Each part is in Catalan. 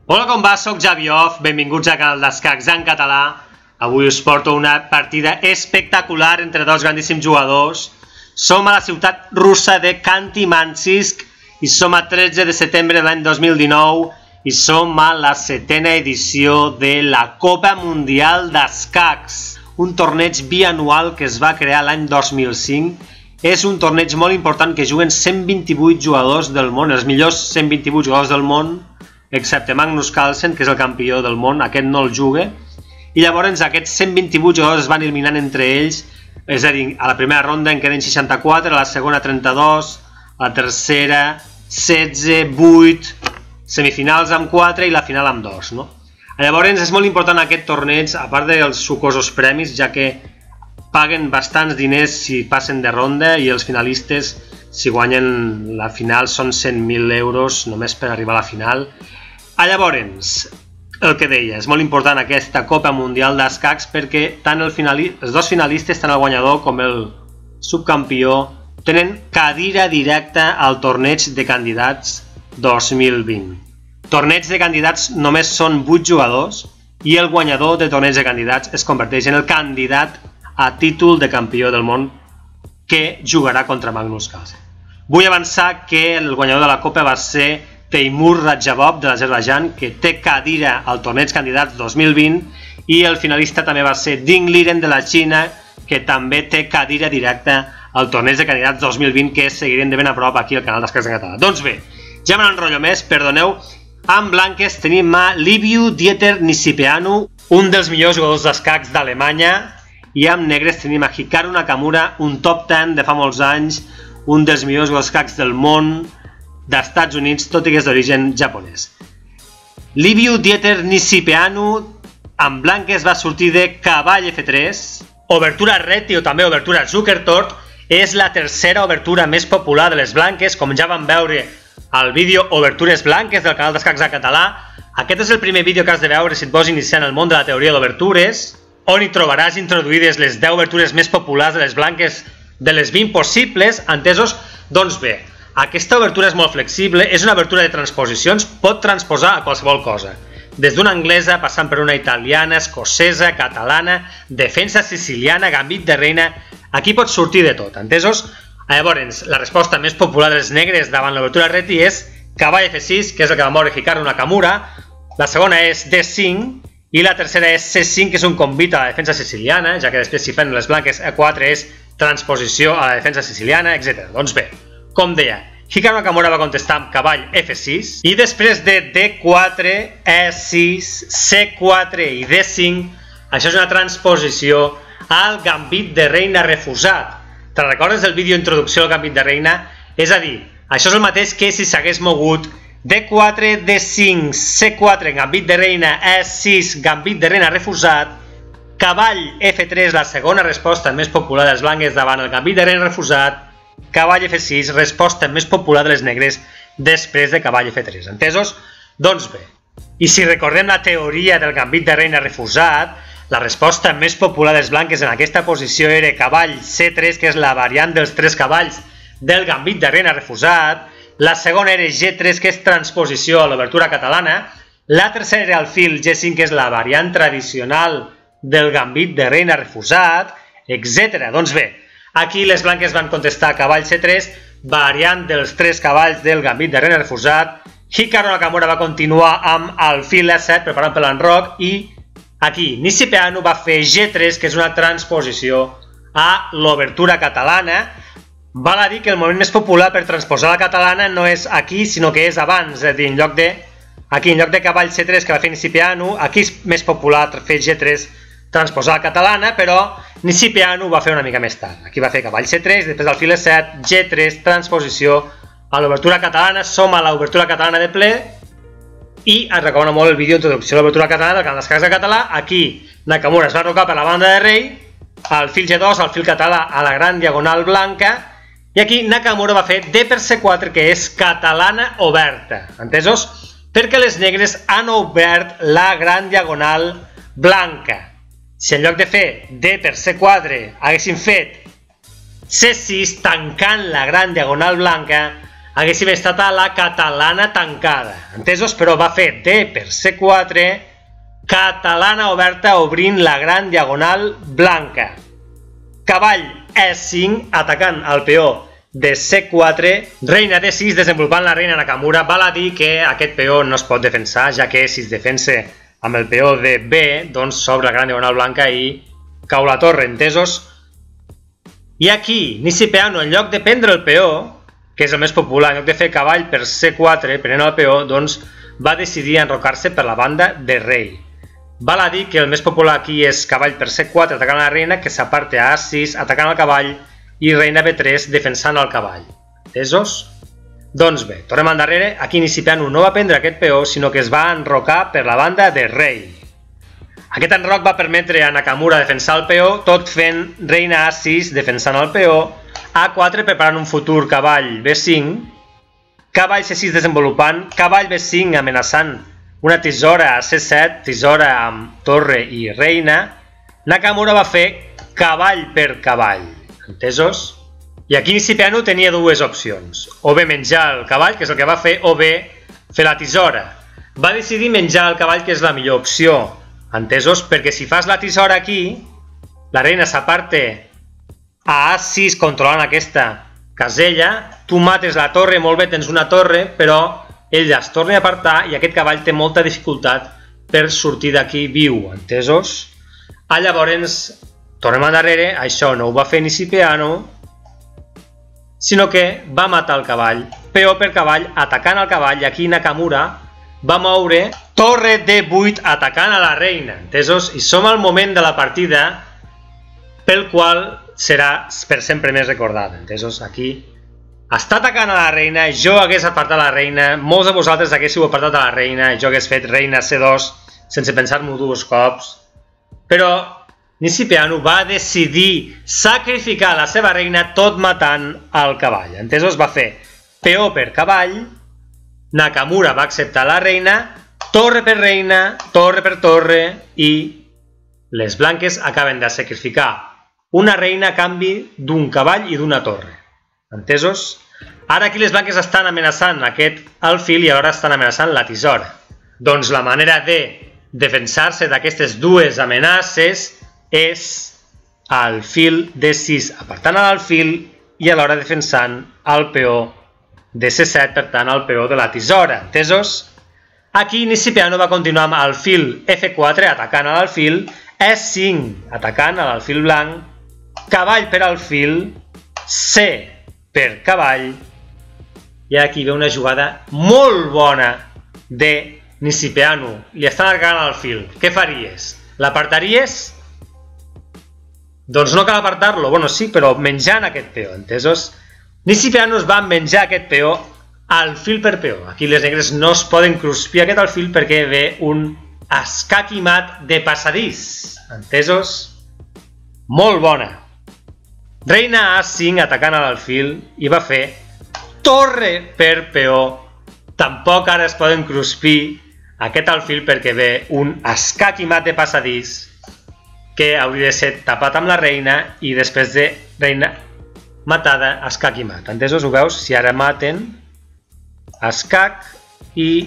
Hola, com va? Soc Javi Off, benvinguts al canal d'Escacs en català. Avui us porto una partida espectacular entre dos grandíssims jugadors. Som a la ciutat russa de Khanty-Mansisk i som a 13 de setembre de l'any 2019 i som a la 7ª edició de la Copa Mundial d'Escacs, un torneig bianual que es va crear l'any 2005. És un torneig molt important que juguen 128 jugadors del món, els millors 128 jugadors del món, excepte Magnus Carlsen, que és el campió del món, aquest no el juga. I llavors aquests 128 jugadors es van eliminant entre ells, és a dir, a la primera ronda en queden 64, a la segona 32, a la tercera 16, 8, semifinals amb 4 i la final amb 2. No? Llavors és molt important aquest torneig, a part dels sucosos premis, ja que paguen bastants diners si passen de ronda i els finalistes, si guanyen la final, són 100.000 euros només per arribar a la final. Llavors, el que deia, és molt important aquesta Copa Mundial d'Escacs perquè tant els dos finalistes, tant el guanyador com el subcampió, tenen cadira directa al torneig de candidats 2020. Torneig de candidats només són 8 jugadors i el guanyador de torneig de candidats es converteix en el candidat a títol de campió del món que jugarà contra Magnus Carlsen. Vull avançar que el guanyador de la Copa va ser Teimur Radjabov de l'Azerbaidjan, que té cadira al torneig candidats 2020, i el finalista també va ser Ding Liren de la Xina, que també té cadira directa al torneig de candidats 2020, que seguirem de ben a prop aquí al canal d'Escacs en català. Doncs bé, ja me n'enrotllo més, perdoneu. En blanques tenim a Liviu Dieter Nisipeanu, un dels millors jugadors d'escacs d'Alemanya, i amb negres tenim a Hikaru Nakamura, un top 10 de fa molts anys, un dels millors jugadors d'escacs del món, d'Estats Units, tot i que és d'origen japonès. Liviu Dieter Nisipeanu, en blanques, va sortir de cavall F3, obertura Reti o també obertura Zukertort, és la tercera obertura més popular de les blanques, com ja vam veure al vídeo Obertures blanques del canal d'Escacs en català. Aquest és el primer vídeo que has de veure si et vols iniciar en el món de la teoria d'obertures, on hi trobaràs introduïdes les 10 obertures més populars de les blanques de les 20 possibles, entesos? Doncs bé, aquesta obertura és molt flexible, és una obertura de transposicions, pot transposar a qualsevol cosa. Des d'una anglesa, passant per una italiana, escocesa, catalana, defensa siciliana, gambit de reina, aquí pot sortir de tot, entesos? Llavors, la resposta més popular dels negres davant l'obertura Reti és cavall F6, que és el que va moure Hikaru Nakamura, la segona és D5, i la tercera és C5, que és un convit a la defensa siciliana, ja que després si fan les blanques E4 és transposició a la defensa siciliana, etc. Doncs bé, com deia, Hikaru Nakamura va contestar amb cavall F6 i després de D4, E6, C4 i D5, això és una transposició al gambit de reina refusat. Te'n recordes del vídeo introducció al gambit de reina? És a dir, això és el mateix que si s'hagués mogut D4, D5, C4, gambit de reina, E6, gambit de reina refusat, cavall F3, la segona resposta més popular dels blanques davant el gambit de reina refusat, cavall F6, resposta més popular de les negres després de cavall F3. Entesos? Doncs bé, i si recordem la teoria del gambit de reina refusat, la resposta més popular dels blanques en aquesta posició era cavall C3, que és la variant dels 3 cavalls del gambit de reina refusat, la segona era G3, que és transposició a l'obertura catalana, la tercera era alfil G5, que és la variant tradicional del gambit de reina refusat, etc. Doncs bé, aquí les blanques van contestar cavall C3, variant dels 3 cavalls del gambit de reina refusat. Hikaru Nakamura va continuar amb alfil E7, preparant per l'enroc, i aquí Nisipeanu va fer G3, que és una transposició a l'obertura catalana. Val a dir que el moment més popular per transposar la catalana no és aquí, sinó que és abans, és a dir, en lloc de cavall C3 que va fer Nisipeanu, aquí és més popular fer G3, transposar la catalana, però Nisipeanu va fer una mica més tard. Aquí va fer cavall C3, després alfil E7, G3, transposició a l'obertura catalana. Som a l'obertura catalana de ple i es recomana molt el vídeo introducció a l'obertura catalana del canal d'Escacs en català. Aquí Nakamura es va rocar per la banda de rei, alfil G2, alfil català a la gran diagonal blanca, i aquí Nakamura va fer D per C4, que és catalana oberta, entesos? Perquè les negres han obert la gran diagonal blanca. Si en lloc de fer D per C4 haguessin fet C6 tancant la gran diagonal blanca, haguéssim estat a la catalana tancada. Entesos? Però va fer D per C4, catalana oberta obrint la gran diagonal blanca. Cavall E5 atacant el peó de C4, reina D6 desenvolupant la reina Nakamura. Val a dir que aquest peó no es pot defensar, ja que si es defensa amb el peó de B, doncs s'obre la gran diagonal blanca i cau la torre, entesos? I aquí, Nisipeanu, en lloc de prendre el peó, que és el més popular, en lloc de fer cavall per C4, prenent el peó, doncs va decidir enrocar-se per la banda de rei. Val a dir que el més popular aquí és cavall per C4 atacant la reina, que s'aparte a A6 atacant el cavall i reina B3 defensant el cavall. Entesos? Doncs bé, tornem endarrere. Aquí Nisipeanu no va prendre aquest peó, sinó que es va enrocar per la banda de rei. Aquest enroc va permetre a Nakamura defensar el peó, tot fent reina A6 defensant el peó, A4 preparant un futur cavall B5, cavall C6 desenvolupant, cavall B5 amenaçant una tisora a C7, tisora amb torre i reina. Nakamura va fer cavall per cavall, entesos? I aquí Nisipeanu tenia dues opcions, o bé menjar el cavall, que és el que va fer, o bé fer la tisora. Va decidir menjar el cavall, que és la millor opció, entesos? Perquè si fas la tisora aquí, la reina s'aparte a A6 controlant aquesta casella, tu mates la torre, molt bé, tens una torre, però ell es torna a apartar i aquest cavall té molta dificultat per sortir d'aquí viu, entesos? Llavors, tornem endarrere, això no ho va fer Nisipeanu, sinó que va matar el cavall, peó per cavall, atacant el cavall, i aquí Nakamura va moure torre D8 atacant a la reina, entesos? I som al moment de la partida pel qual serà per sempre més recordada, entesos? Aquí està atacant a la reina, jo hagués apartat la reina, molts de vosaltres haguéssiu apartat a la reina, jo hagués fet reina C2 sense pensar-m'ho dos cops, però Nisipeanu va decidir sacrificar la seva reina tot matant el cavall, entesos? Va fer peó per cavall, Nakamura va acceptar la reina, torre per reina, torre per torre, i les blanques acaben de sacrificar una reina a canvi d'un cavall i d'una torre, entesos? Ara aquí les blanques estan amenaçant aquest alfil i alhora estan amenaçant la tisora. Doncs la manera de defensar-se d'aquestes dues amenaces és alfil D6 apartant l'alfil i alhora defensant el peó de C7, per tant el peó de la tisora, entesos? Aquí Nisipeanu va continuar amb alfil F4 atacant a l'alfil, E5 atacant a l'alfil blanc, cavall per alfil, C per cavall, i aquí ve una jugada molt bona de Nisipeanu. Li estan atacant l'alfil. Què faries? L'apartaries? Doncs no cal apartar-lo, bueno sí, però menjant aquest peó, entesos? Nisipeanu es va menjar aquest peó alfil per peó. Aquí les negres no es poden cruspir aquest alfil perquè ve un escac i mat de passadís, entesos? Molt bona. Reina A5 atacant a l'alfil i va fer torre per peó. Tampoc ara es poden cruspir aquest alfil perquè ve un escac i mat de passadís que hauria de ser tapat amb la reina i després de reina matada, escac i mat. Entesos? Ho veus? Si ara maten, escac i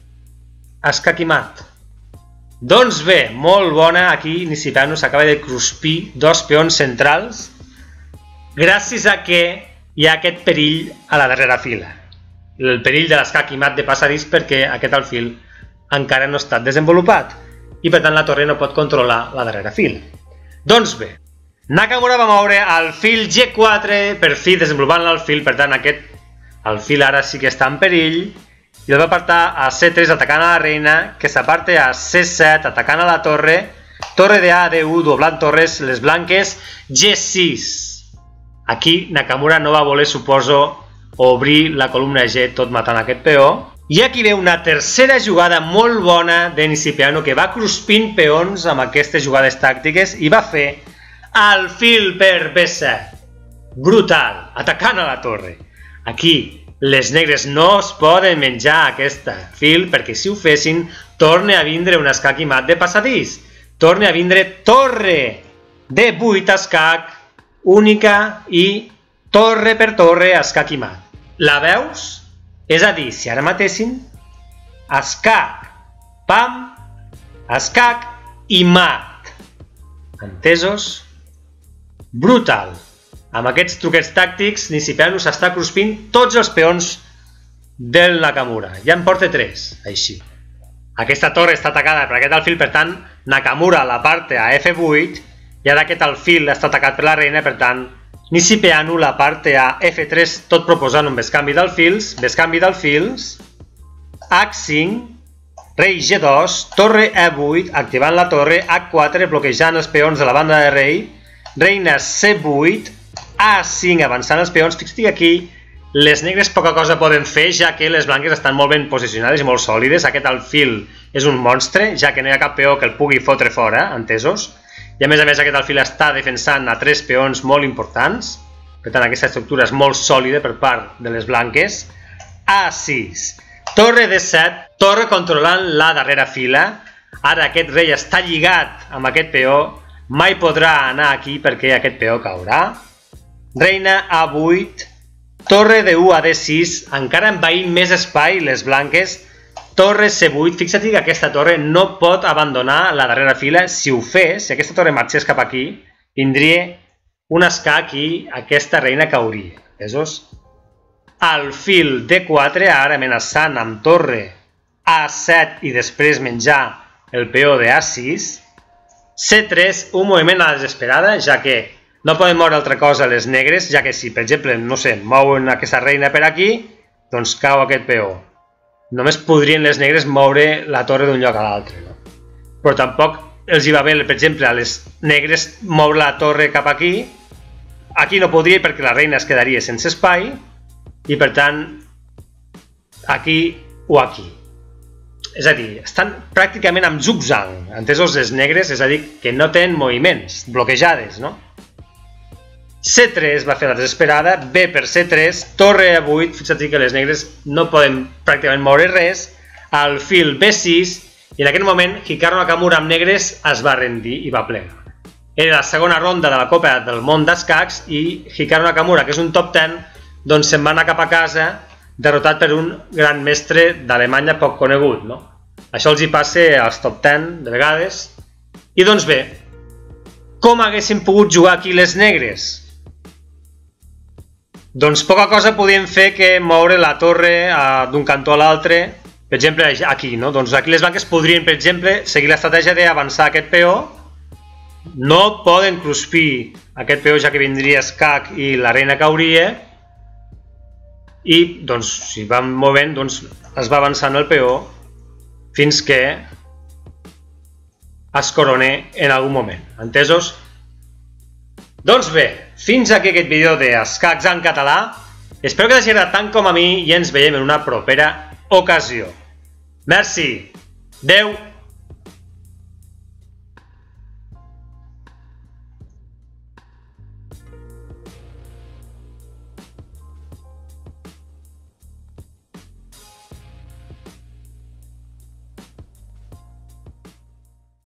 mat. Doncs bé, molt bona. Aquí Nisipeanu s'acaba de cruspir dos peons centrals gràcies a que hi ha aquest perill a la darrera fila. El perill de l'escac i mat de passadís perquè aquest alfil encara no ha estat desenvolupat i per tant la torre no pot controlar la darrera fila. Doncs bé, Nakamura va moure alfil G4 per fi desenvolupant l'alfil, per tant aquest alfil ara sí que està en perill i el va apartar a C3 atacant a la reina, que s'aparte a C7 atacant a la torre, torre de A, D1 doblant torres, les blanques, G6. Aquí Nakamura no va voler, suposo, obrir la columna G tot matant aquest peó. I aquí ve una tercera jugada molt bona de Nisipeanu que va cruspint peons amb aquestes jugades tàctiques i va fer alfil per B7. Brutal, atacant a la torre. Aquí les negres no es poden menjar aquest alfil perquè si ho fessin torna a vindre un escac i mat de passadís. Torna a vindre torre D8 escac única i torre per torre escac i mat. La veus? És a dir, si ara matéssim escac, pam, escac i mat. Entesos? Brutal. Amb aquests truquets tàctics, Nishipyano s'està cruspint tots els peons del Nakamura. Ja en porta 3, així. Aquesta torre està atacada per aquest alfil, per tant, Nakamura la parte a F8 i ara aquest alfil està atacat per la reina, per tant, Nishipyano la parte a F3, tot proposant un bescanvi d'alfils, H5, rei G2, torre E8, activant la torre, H4, bloquejant els peons de la banda de rei, reina C8, A5, avançant els peons. Fixa't aquí, les negres poca cosa poden fer, ja que les blanques estan molt ben posicionades i molt sòlides. Aquest alfil és un monstre, ja que no hi ha cap peó que el pugui fotre fora, entesos? I a més aquest alfil està defensant a 3 peons molt importants. Per tant, aquesta estructura és molt sòlida per part de les blanques. A6, torre D7, torre controlant la darrera fila. Ara aquest rei està lligat amb aquest peó, mai podrà anar aquí perquè aquest peó caurà. Reina A8, torre D1 a D6, encara envaint més espai les blanques. Torre C8, fixa't que aquesta torre no pot abandonar la darrera fila. Si ho fes, si aquesta torre marxés cap aquí, tindria un escac i aquesta reina cauria. Entesos? Alfil D4, ara amenaçant amb torre A7 i després menjar el peó de A6. C3, un moviment a la desesperada, ja que no poden moure altra cosa les negres, ja que si, per exemple, no sé, mouen aquesta reina per aquí, doncs cau aquest peó. Només podrien les negres moure la torre d'un lloc a l'altre, no? Però tampoc els hi va bé, per exemple, a les negres moure la torre cap aquí. Aquí no podria perquè la reina es quedaria sense espai i, per tant, aquí o aquí. És a dir, estan pràcticament amb zugzang, entesos les negres, és a dir, que no tenen moviments, bloquejades, no? C3 va fer la desesperada, B per C3, torre A8, fixa't que les negres no poden pràcticament moure res, alfil B6, i en aquest moment Hikaru Nakamura amb negres es va rendir i va plegar. Era la segona ronda de la Copa del Món d'Escacs i Hikaru Nakamura, que és un top 10, doncs se'n va anar cap a casa derrotat per un gran mestre d'Alemanya poc conegut, no? Això els hi passa als top 10 de vegades. I doncs bé, com haguessin pogut jugar aquí les negres? Doncs poca cosa podien fer que moure la torre d'un cantó a l'altre, per exemple aquí, no? Doncs aquí les blanques podrien, per exemple, seguir l'estratègia d'avançar aquest peó. No poden cruspir aquest peó, ja que vindria escac i la reina cauria. I, doncs, si van movent, doncs es va avançant el peó fins que es corone en algun moment. Entesos? Doncs bé, fins aquí aquest vídeo d'escacs en català. Espero que t'hagi agradat tant com a mi i ens veiem en una propera ocasió. Merci. Adeu.